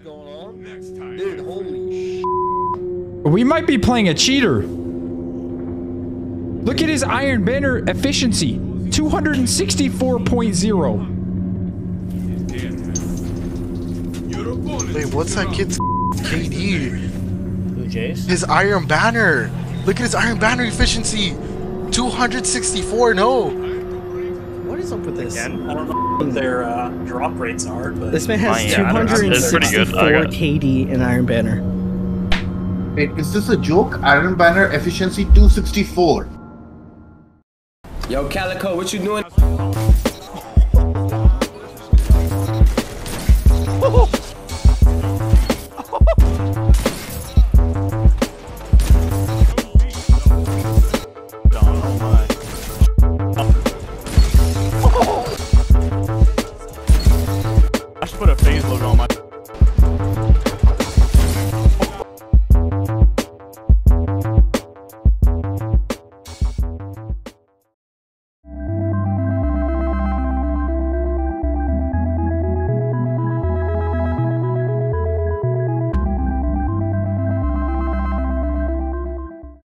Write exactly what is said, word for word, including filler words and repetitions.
going on. Dude, holy sh**. We might be playing a cheater. Look at his Iron Banner efficiency. two hundred sixty-four point zero. Wait, what's that kid's K D? Who, Jace? His Iron Banner. Look at his Iron Banner efficiency. two hundred sixty-four, no. What is up with this? Again, I don't know what their uh, drop rates are, but... This man has Yeah, two hundred sixty-four K D in Iron Banner. Wait, is this a joke? Iron Banner efficiency two sixty-four. Yo, Calico, what you doing?